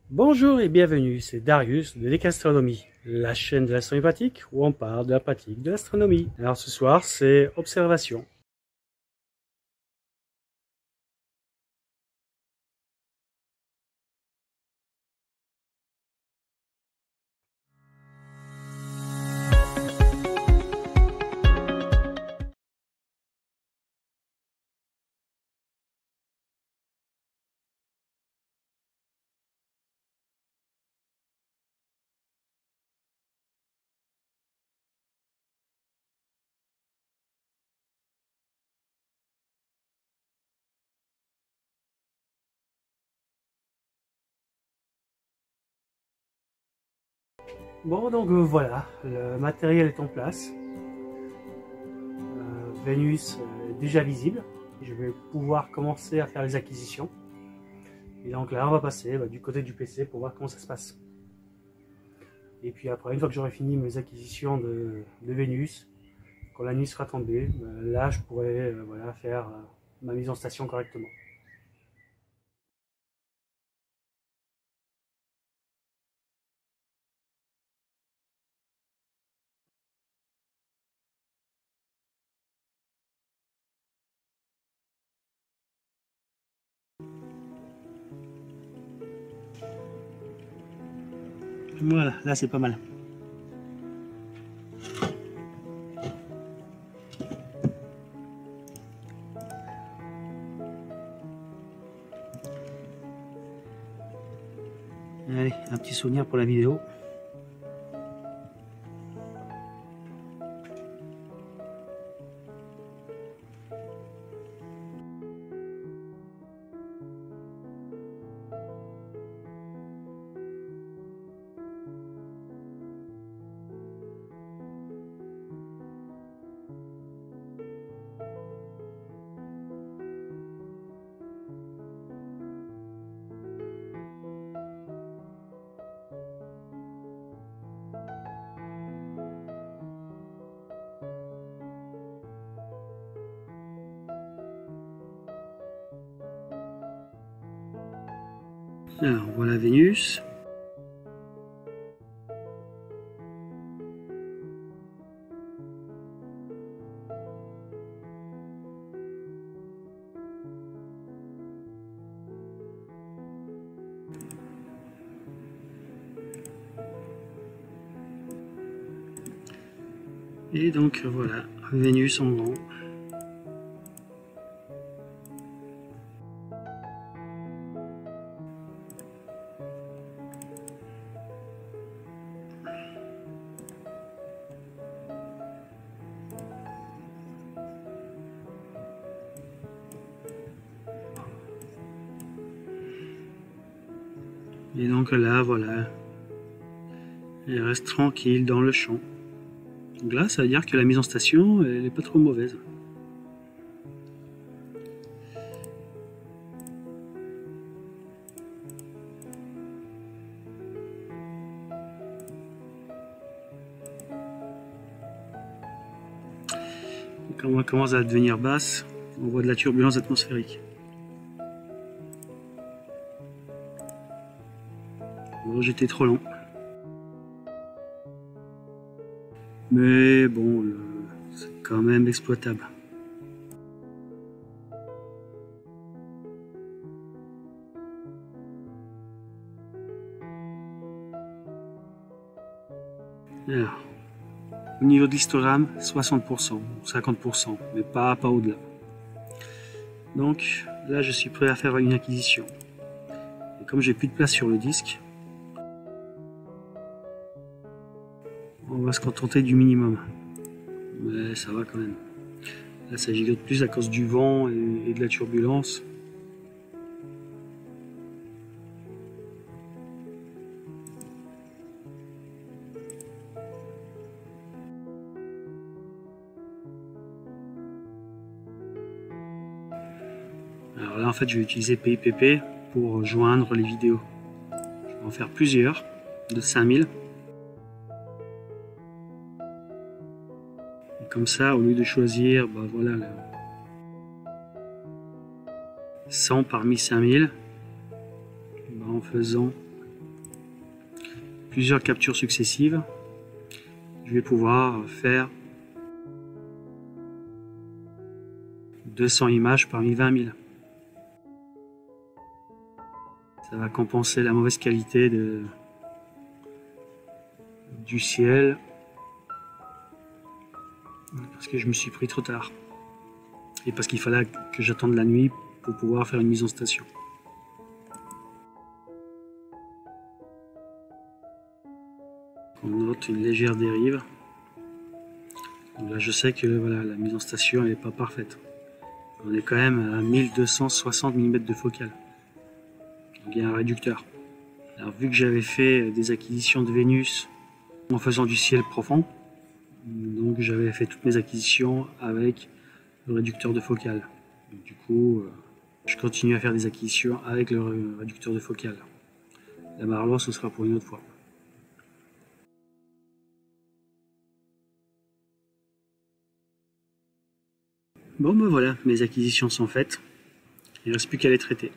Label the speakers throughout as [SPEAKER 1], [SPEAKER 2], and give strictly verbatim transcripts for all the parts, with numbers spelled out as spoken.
[SPEAKER 1] Bonjour et bienvenue, c'est Darius de Décastronomie, la chaîne de l'astronomie pratique où on parle de la pratique de l'astronomie. Alors ce soir, c'est observation. Bon, donc euh, voilà, le matériel est en place. Euh, Vénus est déjà visible. Je vais pouvoir commencer à faire les acquisitions. Et donc là, on va passer bah, du côté du P C pour voir comment ça se passe. Et puis après, une fois que j'aurai fini mes acquisitions de, de Vénus, quand la nuit sera tombée, bah, là, je pourrai euh, voilà, faire euh, ma mise en station correctement. Voilà, là c'est pas mal. Allez, un petit souvenir pour la vidéo. Alors voilà Vénus. Et donc voilà, Vénus en grand. Et donc là, voilà, elle reste tranquille dans le champ. Donc là, ça veut dire que la mise en station, elle n'est pas trop mauvaise. Quand on commence à devenir basse, on voit de la turbulence atmosphérique. Bon, j'étais trop lent. Mais bon, c'est quand même exploitable. Alors, au niveau de l'histogramme, soixante pour cent, cinquante pour cent, mais pas, pas au-delà. Donc là, je suis prêt à faire une acquisition. Et comme j'ai plus de place sur le disque, on va se contenter du minimum. Mais ça va quand même. Là, ça gigote plus à cause du vent et, et de la turbulence. Alors là, en fait, je vais utiliser P I P P pour joindre les vidéos. Je vais en faire plusieurs, de cinq mille. Et comme ça, au lieu de choisir, bah voilà, là, cent parmi cinq mille, bah en faisant plusieurs captures successives, je vais pouvoir faire deux cents images parmi vingt mille. Ça va compenser la mauvaise qualité de, du ciel, parce que je me suis pris trop tard et parce qu'il fallait que j'attende la nuit pour pouvoir faire une mise en station. On note une légère dérive. Donc là je sais que voilà, la mise en station n'est pas parfaite. On est quand même à mille deux cent soixante millimètres de focale. Donc il y a un réducteur. Alors vu que j'avais fait des acquisitions de Vénus en faisant du ciel profond, donc j'avais fait toutes mes acquisitions avec le réducteur de focale. Donc, du coup, je continue à faire des acquisitions avec le réducteur de focale. La Marlot, ce sera pour une autre fois. Bon ben voilà, mes acquisitions sont faites. Il ne reste plus qu'à les traiter.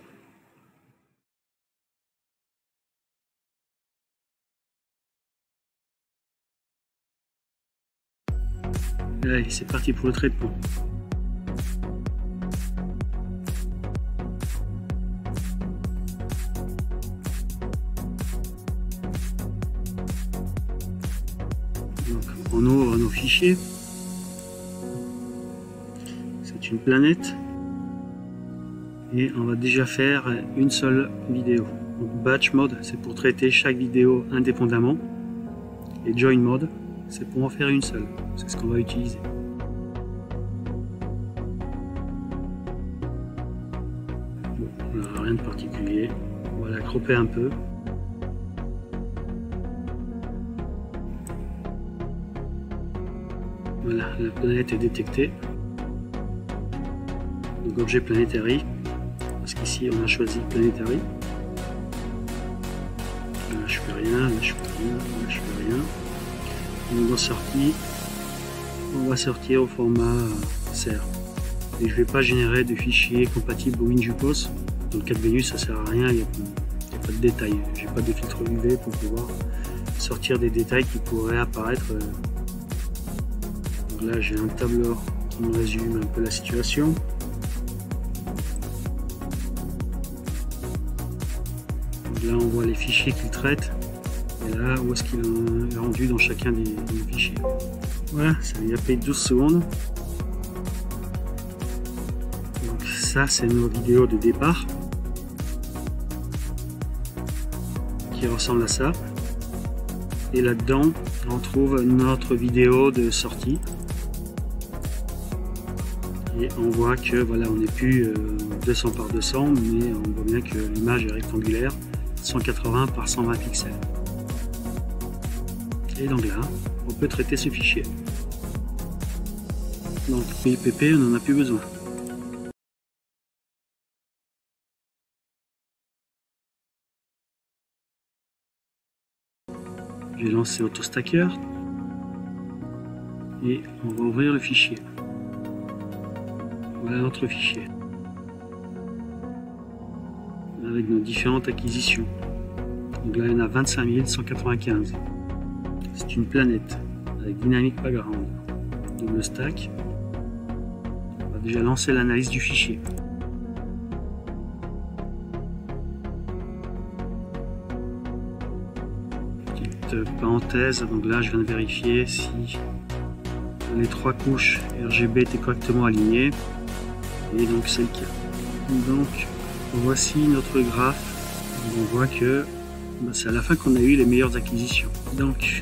[SPEAKER 1] Allez, c'est parti pour le traitement. Donc, on ouvre nos fichiers. C'est une planète. Et on va déjà faire une seule vidéo. Donc, batch mode, c'est pour traiter chaque vidéo indépendamment. Et join mode, c'est pour en faire une seule. C'est ce qu'on va utiliser. Bon, on n'a rien de particulier. On va la cropper un peu. Voilà, la planète est détectée. Donc objet planetary. Parce qu'ici on a choisi planetary. Là je fais rien, là je fais rien, là je fais rien. On va sortir, on va sortir au format C R. Et je vais pas générer de fichiers compatibles au WinJupos. Dans le cas de Vénus, ça sert à rien, il n'y a, a pas de détails. J'ai pas de filtre U V pour pouvoir sortir des détails qui pourraient apparaître. Donc là, j'ai un tableau qui me résume un peu la situation. Donc là, on voit les fichiers qu'il traite. Et là, où est-ce qu'il est rendu dans chacun des, des fichiers. Voilà, ça lui a payé douze secondes. Donc ça, c'est nos vidéos de départ. Qui ressemble à ça. Et là-dedans, on trouve notre vidéo de sortie. Et on voit que voilà, on n'est plus euh, deux cents par deux cents, mais on voit bien que l'image est rectangulaire, cent quatre-vingts par cent vingt pixels. Et donc là, on peut traiter ce fichier. Donc P I P P, on n'en a plus besoin. Je vais lancer AutoStacker et on va ouvrir le fichier. Voilà notre fichier avec nos différentes acquisitions. Donc là, il y en a vingt-cinq mille cent quatre-vingt-quinze. C'est une planète avec Dynamic Background. Double stack. On va déjà lancer l'analyse du fichier. Petite parenthèse, donc là je viens de vérifier si les trois couches R G B étaient correctement alignées. Et donc c'est le cas. Donc voici notre graphe. On voit que bah, c'est à la fin qu'on a eu les meilleures acquisitions. Donc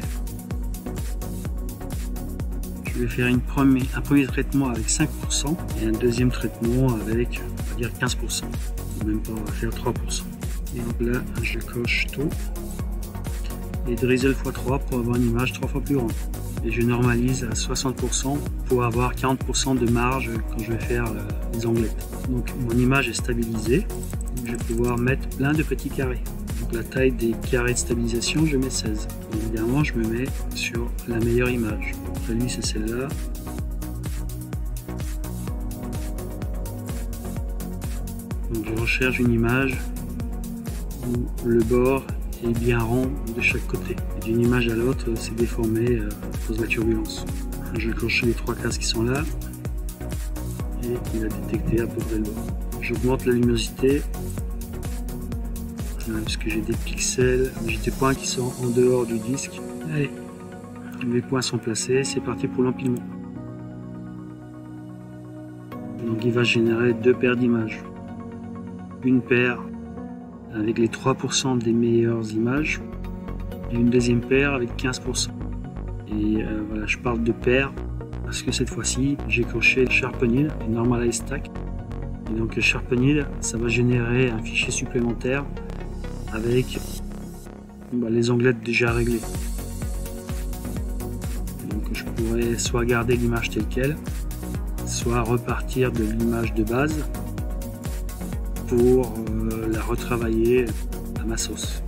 [SPEAKER 1] je vais faire une première, un premier traitement avec cinq pour cent et un deuxième traitement avec, on va dire, quinze pour cent. Même pas, on va faire trois pour cent. Et donc là, je coche tout. Et drizzle fois trois pour avoir une image trois fois plus grande. Et je normalise à soixante pour cent pour avoir quarante pour cent de marge quand je vais faire les onglettes. Donc mon image est stabilisée. Donc, je vais pouvoir mettre plein de petits carrés. Donc la taille des carrés de stabilisation, je mets seize. Donc, évidemment, je me mets sur la meilleure image. Après lui, c'est celle-là. Donc je recherche une image où le bord est bien rond de chaque côté. D'une image à l'autre, c'est déformé à cause de la turbulence. Je coche les trois cases qui sont là et il a détecté à peu près le bord. J'augmente la luminosité parce que j'ai des pixels, j'ai des points qui sont en dehors du disque. Allez, les points sont placés, c'est parti pour l'empilement. Donc il va générer deux paires d'images. Une paire avec les trois pour cent des meilleures images et une deuxième paire avec quinze pour cent. Et euh, voilà, je parle de paires parce que cette fois-ci j'ai coché Sharpened et Normalize Stack. Et donc Sharpened, ça va générer un fichier supplémentaire avec bah, les onglets déjà réglés. Et donc je pourrais soit garder l'image telle quelle, soit repartir de l'image de base pour euh, la retravailler à ma sauce.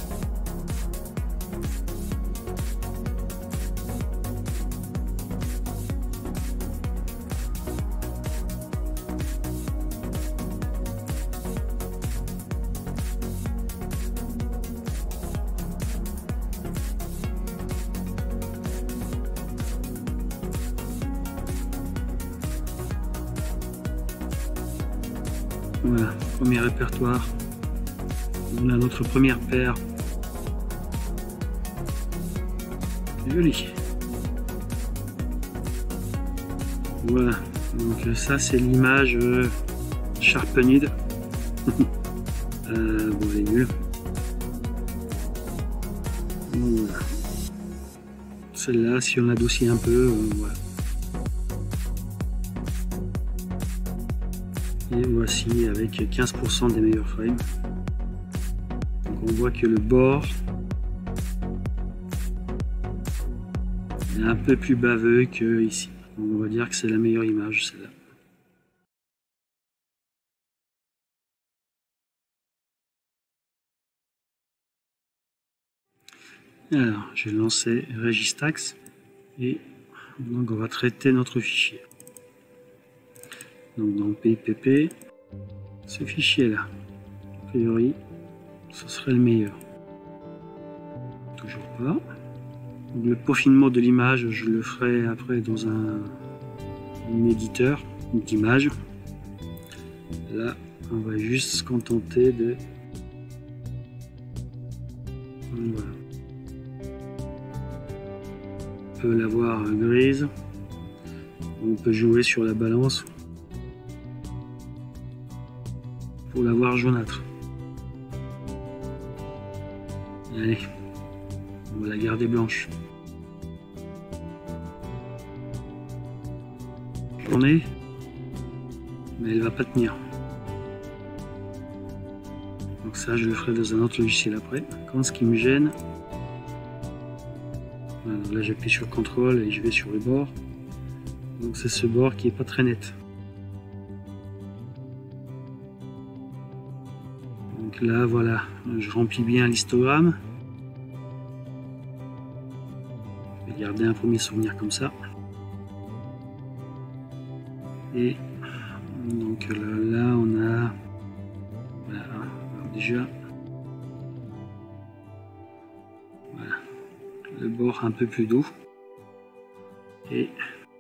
[SPEAKER 1] Voilà, premier répertoire. On a notre première paire. C'est joli. Voilà, donc ça c'est l'image euh, Sharpened. euh, bon, elle est nulle. Voilà. Celle-là, si on adoucit un peu, euh, voilà. Et voici avec quinze pour cent des meilleurs frames. Donc on voit que le bord est un peu plus baveux que ici. Donc on va dire que c'est la meilleure image, celle-là. Alors, j'ai lancé Registax et donc on va traiter notre fichier. Donc dans P P P, ce fichier là, a priori, ce serait le meilleur. Toujours pas. Donc, le peaufinement de l'image, je le ferai après dans un, un éditeur d'image. Là, on va juste se contenter de... Voilà. On peut l'avoir grise. On peut jouer sur la balance pour l'avoir jaunâtre. Allez, on va la garder blanche. J'en ai, mais elle va pas tenir. Donc ça, je le ferai dans un autre logiciel après. Quand ce qui me gêne, voilà, là j'appuie sur contrôle et je vais sur le bord. Donc c'est ce bord qui est pas très net. Donc là voilà, je remplis bien l'histogramme. Je vais garder un premier souvenir comme ça. Et donc là, là on a voilà, alors déjà voilà, le bord un peu plus doux. Et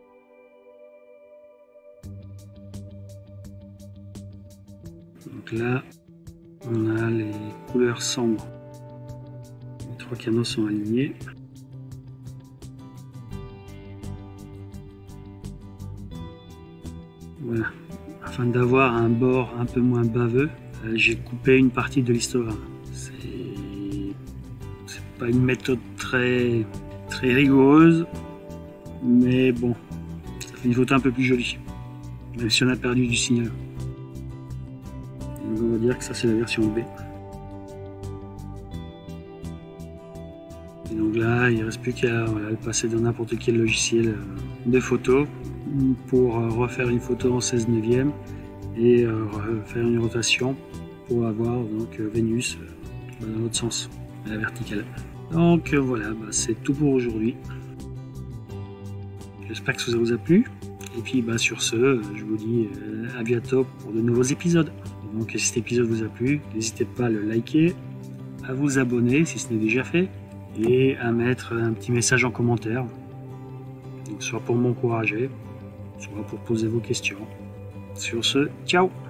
[SPEAKER 1] donc là, on a les couleurs sombres. Les trois canaux sont alignés. Voilà. Afin d'avoir un bord un peu moins baveux, euh, j'ai coupé une partie de l'histogramme. C'est pas une méthode très, très rigoureuse, mais bon, ça fait une photo un peu plus jolie, même si on a perdu du signal. Donc on va dire que ça c'est la version B. Et donc là, il ne reste plus qu'à voilà, le passer dans n'importe quel logiciel de photo pour refaire une photo en seize neuvième et euh, faire une rotation pour avoir donc Vénus euh, dans l'autre sens, à la verticale. Donc euh, voilà, bah, c'est tout pour aujourd'hui. J'espère que ça vous a plu. Et puis bah, sur ce, je vous dis euh, à bientôt pour de nouveaux épisodes. Et donc si cet épisode vous a plu, n'hésitez pas à le liker, à vous abonner si ce n'est déjà fait et à mettre un petit message en commentaire, soit pour m'encourager, soit pour poser vos questions. Sur ce, ciao!